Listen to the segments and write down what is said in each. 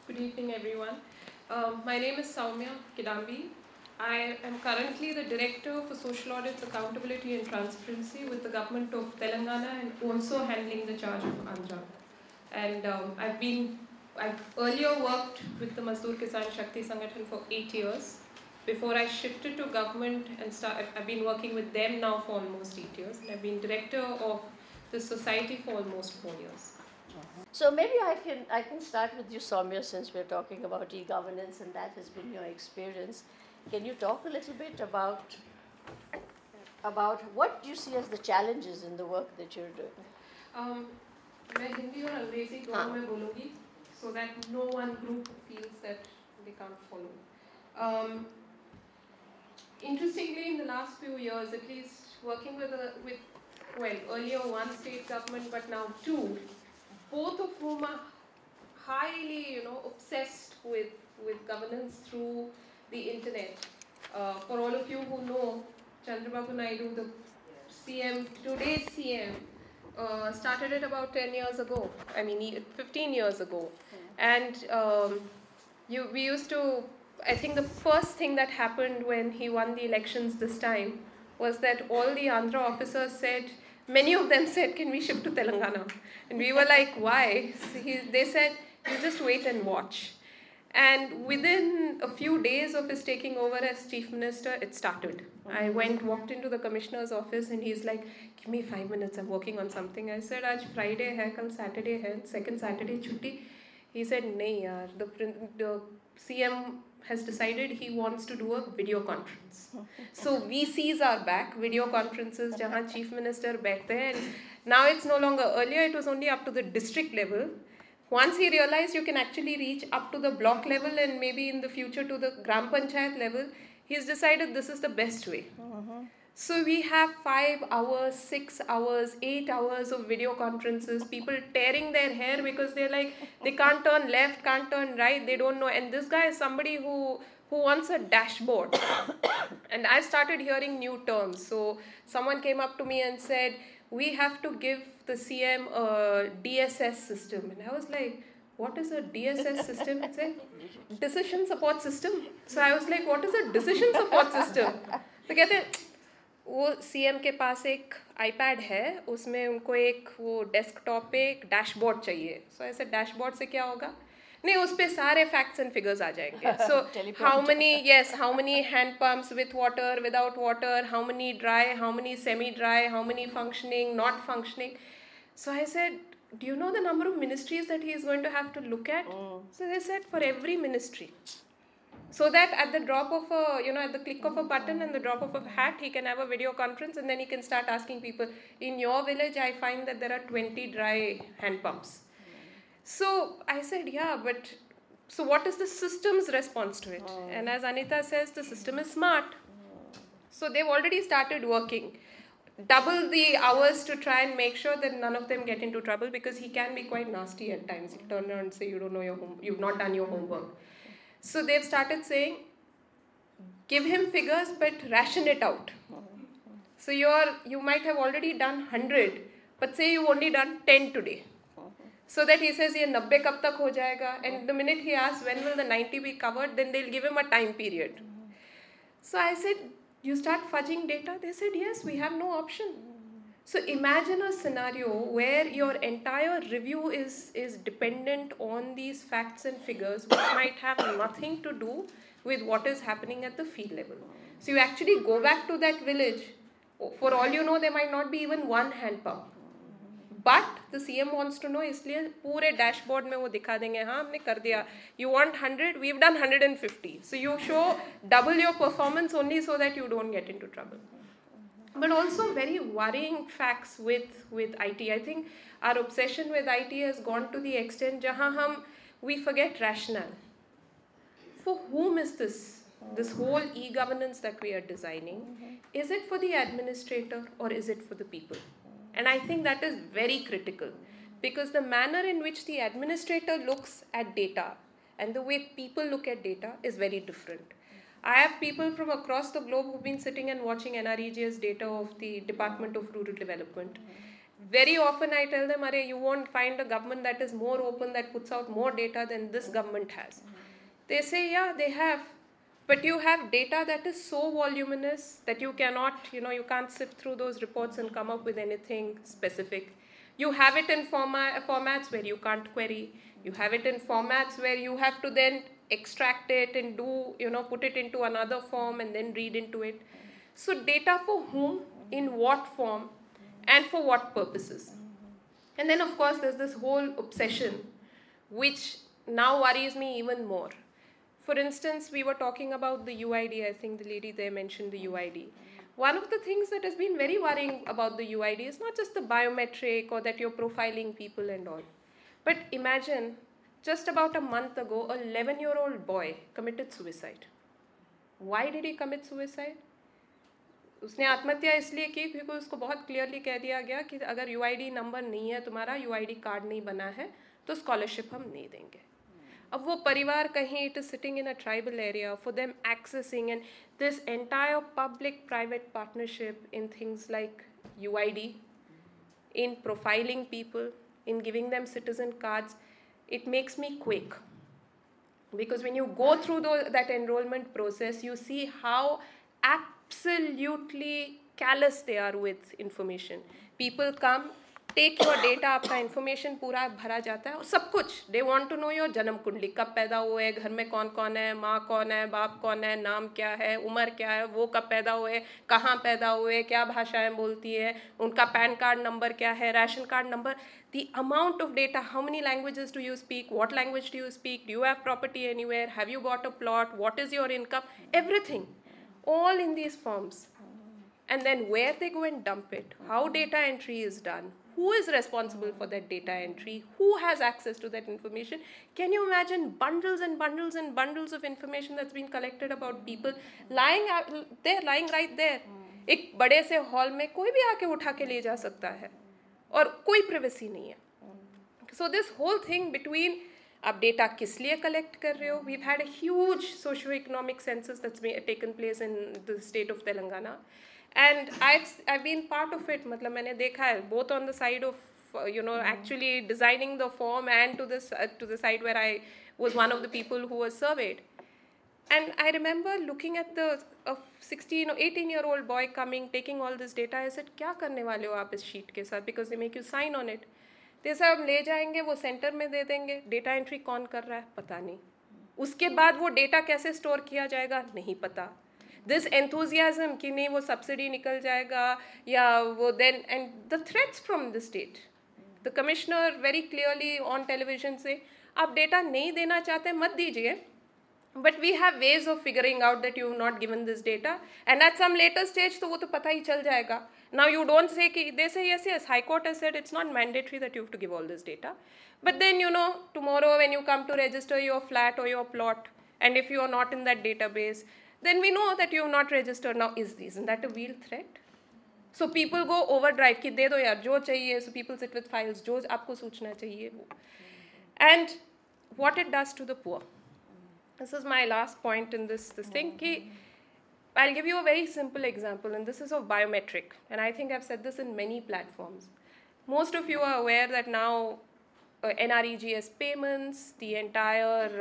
Good evening, everyone. My name is Soumya Kidambi. I am currently the Director for Social Audits, Accountability and Transparency with the Government of Telangana and also handling the charge of Andhra. And I've earlier worked with the Mazdoor Kisan Shakti Sangathan for 8 years. Before I shifted to government and I've been working with them now for almost 8 years. And I've been Director of the society for almost 4 years. So maybe I can start with you, Soumya, since we're talking about e-governance and that has been your experience. Can you talk a little bit about what you see as the challenges in the work that you're doing? मैं हिंदी और अंग्रेजी दोनों में बोलूँगी, so that no one group feels that they can't follow. Interestingly, in the last few years, at least working with earlier one state government, but now two, both of whom are highly, obsessed with governance through the internet. For all of you who know, Chandrababu Naidu, the CM, today's CM, started it about 10 years ago. 15 years ago. And we used to, I think the first thing that happened when he won the elections this time was that all the Andhra officers said, many of them said, can we shift to Telangana? And we were like, why? So they said, you just wait and watch. And within a few days of his taking over as chief minister, it started. I walked into the commissioner's office and he's like, give me 5 minutes, I'm working on something. I said, aaj Friday hai, kal Saturday hai, second Saturday chutti. He said, nahi yaar, the CM has decided he wants to do a video conference. So VCs are back, video conferences, jahan chief minister baithte hai. And now it's no longer, earlier it was only up to the district level. Once he realized you can actually reach up to the block level and maybe in the future to the Gram Panchayat level, he's decided this is the best way. So we have 5 hours, 6 hours, 8 hours of video conferences, people tearing their hair because they're like, they can't turn left, can't turn right, they don't know. And this guy is somebody who wants a dashboard. And I started hearing new terms. So someone came up to me and said, we have to give the CM a DSS system. And I was like, what is a DSS system? It said, decision support system. So I was like, what is a decision support system? तो कहते हैं वो CM के पास एक iPad है, उसमें उनको एक वो डेस्कटॉप पे एक डैशबोर्ड चाहिए. So ऐसे डैशबोर्ड से क्या होगा? नहीं, उस पे सारे facts and figures आ जाएंगे. So how many hand pumps with water, without water, how many dry, how many semi-dry, how many functioning, not functioning. So I said, do you know the number of ministries that he is going to have to look at? So they said for every ministry. So that at the drop of at the click of a button and the drop of a hat, he can have a video conference and then he can start asking people, in your village, I find that there are 20 dry hand pumps. So I said, yeah, but so what is the system's response to it? And as Anita says, the system is smart. So they've already started working. Double the hours to try and make sure that none of them get into trouble because he can be quite nasty at times. He'll turn around and say, you don't know you've not done your homework. So they've started saying, give him figures but ration it out. So you might have already done 100, but say you've only done 10 today. So that he says, ye 90 kab tak ho jayega? And the minute he asks, when will the 90 be covered? Then they'll give him a time period. So I said, you start fudging data? They said, yes, we have no option. So imagine a scenario where your entire review is dependent on these facts and figures which might have nothing to do with what is happening at the field level. So you actually go back to that village. For all you know, there might not be even one hand pump. But the CM wants to know, इसलिए पूरे dashboard में वो दिखा देंगे, हाँ हमने कर दिया. You want 100, we've done 150. So you show double your performance only so that you don't get into trouble. But also very worrying facts with IT. I think our obsession with IT has gone to the extent jahan we forget rationale. For whom is this whole e-governance that we are designing? Is it for the administrator or is it for the people? And I think that is very critical because the manner in which the administrator looks at data and the way people look at data is very different. I have people from across the globe who've been sitting and watching NREGS data of the Department of Rural Development. Very often I tell them, Arey, you won't find a government that is more open, that puts out more data than this government has. They say, yeah, they have. But you have data that is so voluminous that you cannot, you can't sift through those reports and come up with anything specific. You have it in formats where you can't query. You have it in formats where you have to then extract it and put it into another form and then read into it. So data for whom, in what form, and for what purposes? And then, of course, there's this whole obsession, which now worries me even more. For instance, we were talking about the UID. I think the lady there mentioned the UID. One of the things that has been very worrying about the UID is not just the biometric or that you're profiling people and all. But imagine, just about a month ago, a 11-year-old boy committed suicide. Why did he commit suicide? उसने आत्महत्या इसलिए की क्योंकि उसको बहुत clearly कह दिया गया कि अगर UID नंबर नहीं है तुम्हारा, UID कार्ड नहीं बना है, तो स्कॉलरशिप हम नहीं देंगे. अब वो परिवार कहीं, it is sitting in a tribal area, for them accessing, and this entire public-private partnership in things like UID, in profiling people, in giving them citizen cards, it makes me quake. Because when you go through that enrollment process, you see how absolutely callous they are with information. People come, take your data, आपका information पूरा भरा जाता है और सब कुछ. They want to know your जन्म कुंडली, कब पैदा हुए, घर में कौन कौन है, माँ कौन है, बाप कौन है, नाम क्या है, उम्र क्या है, वो कब पैदा हुए, कहाँ पैदा हुए, क्या भाषाएं बोलती है, उनका पैन कार्ड नंबर क्या है, ration card number. The amount of data, how many languages do you speak, what language do you speak, do you have property anywhere, have you got a plot, what is your income, everything, all in these forms. And then where they go and dump it, how data entry is done, who is responsible for that data entry, who has access to that information. Can you imagine bundles and bundles and bundles of information that's been collected about people lying right there. एक बड़े से hall में कोई भी आके उठा के ले जा सकता है और कोई privacy नहीं है. So this whole thing between आप data किस लिए collect कर रहे हो, we've had a huge socio-economic census that's taken place in the state of Telangana. And I've been part of it. मतलब मैंने देखा है, both on the side of actually designing the form and to the side where I was one of the people who was surveyed. And I remember looking at the 16 or 18-year-old boy coming, taking all this data. I said, क्या करने वाले हो आप इस sheet के साथ? Because they make you sign on it. they said हम ले जाएंगे, वो सेंटर में दे देंगे. डेटा एंट्री कौन कर रहा है पता नहीं. उसके बाद वो डेटा कैसे स्टोर किया जाएगा नहीं पता. This enthusiasm कि नहीं वो सब्सिडी निकल जाएगा या वो then, and the threats from the state. The commissioner very clearly on television say आप डेटा नहीं देना चाहते मत दीजिए, but we have ways of figuring out that you have not given this data, and at some later stage तो वो तो पता ही चल जाएगा. Now you don't say कि they say yes, High Court has said it's not mandatory that you have to give all this data, but then tomorrow when you come to register your flat or your plot, and if you are not in that database, then we know that you have not registered. Now isn't that a real threat? So people go overdrive कि दे दो यार जो चाहिए. So people sit with files जो आपको सूचना चाहिए वो. And what it does to the poor. This is my last point in this thing. Ki, I'll give you a very simple example, and this is of biometric. And I think I've said this in many platforms. Most of you are aware that now NREGS payments, the entire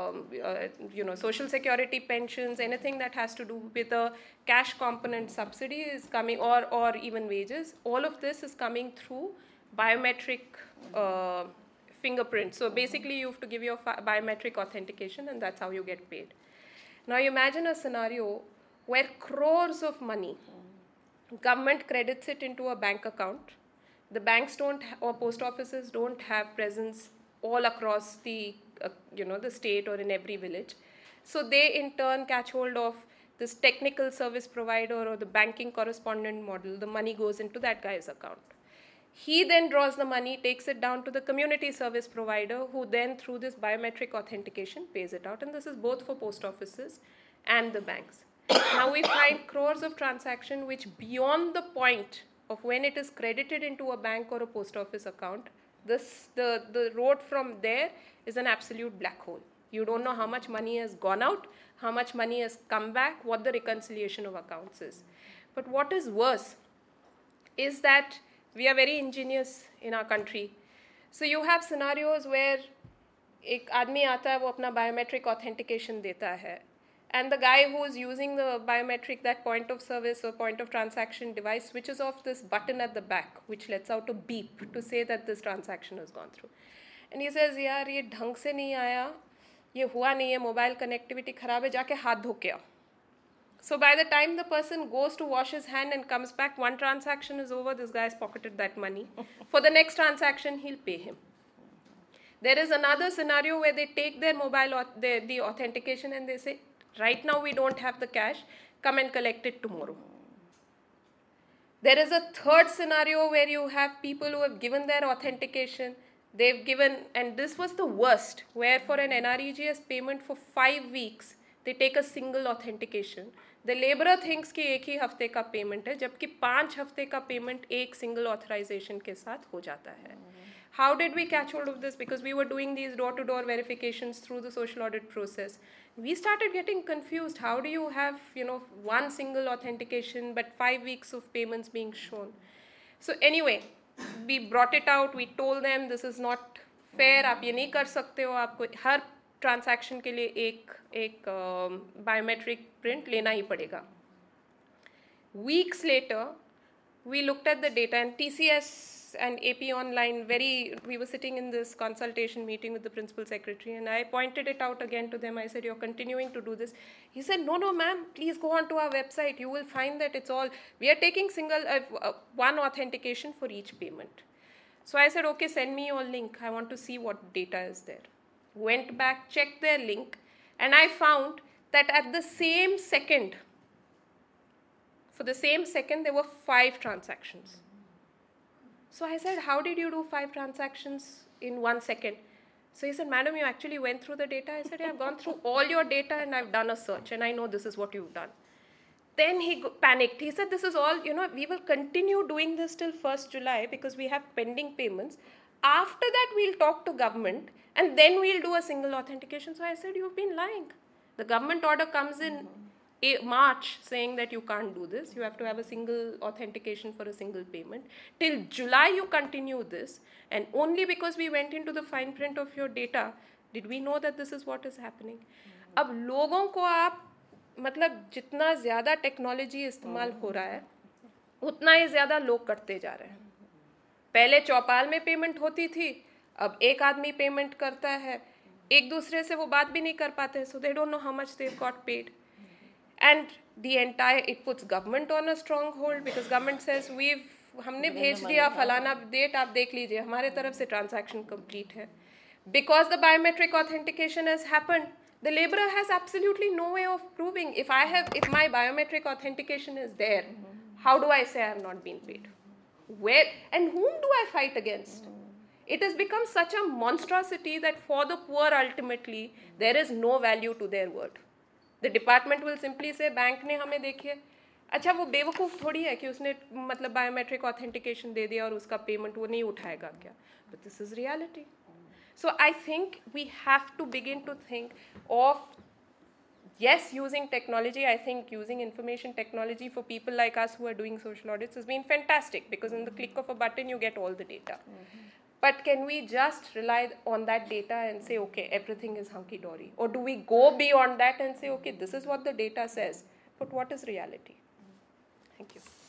social security pensions, anything that has to do with a cash component subsidy is coming, or even wages. All of this is coming through biometric fingerprint. So basically you have to give your biometric authentication, and that's how you get paid. Now imagine a scenario where crores of money, government credits it into a bank account. The banks don't, or post offices don't have presence all across the the state or in every village. So they in turn catch hold of this technical service provider or the banking correspondent model. The money goes into that guy's account. He then draws the money, takes it down to the community service provider, who then through this biometric authentication pays it out. And this is both for post offices and the banks. Now we find crores of transactions which beyond the point of when it is credited into a bank or a post office account, the road from there is an absolute black hole. You don't know how much money has gone out, how much money has come back, what the reconciliation of accounts is. But what is worse is that We are very ingenious in our country. So you have scenarios where एक आदमी आता है, वो अपना biometric authentication देता है, and the guy who is using the biometric, that point of service or point of transaction device, switches off this button at the back, which lets out a beep to say that this transaction has gone through. And he says, यार ये ढंग से नहीं आया, ये हुआ नहीं है, मोबाइल कनेक्टिविटी खराब है, जाके हाथ धो के आओ. So by the time the person goes to wash his hand and comes back, one transaction is over, this guy has pocketed that money. For the next transaction, he'll pay him. There is another scenario where they take their mobile, the authentication, and they say, right now we don't have the cash, come and collect it tomorrow. There is a third scenario where you have people who have given their authentication, they've given, and this was the worst, where for an NREGS payment for 5 weeks, they take a single authentication. The laborer thinks कि एक ही हफ्ते का payment है, जबकि 5 हफ्ते का payment एक single authorisation के साथ हो जाता है. How did we catch hold of this? Because we were doing these door-to-door verifications through the social audit process. We started getting confused. How do you have, one single authentication but 5 weeks of payments being shown? So anyway, we brought it out. We told them this is not fair. आप ये नहीं कर सकते हो. आपको हर transaction के लिए एक बायोमेट्रिक प्रिंट लेना ही पड़ेगा. Weeks later, we looked at the data, and TCS and AP Online, we were sitting in this consultation meeting with the principal secretary, and I pointed it out again to them. I said, you're continuing to do this. He said, no, ma'am, please go on to our website. You will find that it's all, we are taking one authentication for each payment. So I said, okay, send me your link. I want to see what data is there. Went back, checked their link, and I found that at the same second, there were 5 transactions. So I said, how did you do 5 transactions in 1 second? So he said, madam, you actually went through the data. I said, yeah, I've gone through all your data and I've done a search and I know this is what you've done. Then he panicked. He said, this is all, we will continue doing this till 1st July because we have pending payments. After that, we'll talk to government and then we'll do a single authentication. So I said, you've been lying. The government order comes in March saying that you can't do this. You have to have a single authentication for a single payment. Till July, you continue this. And only because we went into the fine print of your data, did we know that this is what is happening. अब लोगों को आप मतलब जितना ज़्यादा technology इस्तेमाल हो रहा है उतना ही ज़्यादा लोग करते जा रहे हैं. पहले चौपाल में पेमेंट होती थी, अब एक आदमी पेमेंट करता है, एक दूसरे से वो बात भी नहीं कर पाते, so they don't know how much they've got paid. And it puts government on a stronghold because government says हमने भेज दिया फलाना डेट आप देख लीजिए हमारे तरफ से transaction complete है. Because the biometric authentication has happened, the laborer has absolutely no way of proving. If my biometric authentication is there, how do I say I have not been paid? Where and whom do I fight against? It has become such a monstrosity that for the poor ultimately there is no value to their word. The department will simply say, bank ने हमें देखिए, अच्छा वो बेवकूफ़ थोड़ी है कि उसने मतलब biometric authentication दे दिया और उसका payment वो नहीं उठाएगा क्या? But this is reality. So I think we have to begin to think of, yes, using technology. I think using information technology for people like us who are doing social audits has been fantastic because in the click of a button you get all the data. But can we just rely on that data and say, okay, everything is hunky-dory? Or do we go beyond that and say, okay, this is what the data says, but what is reality? Thank you.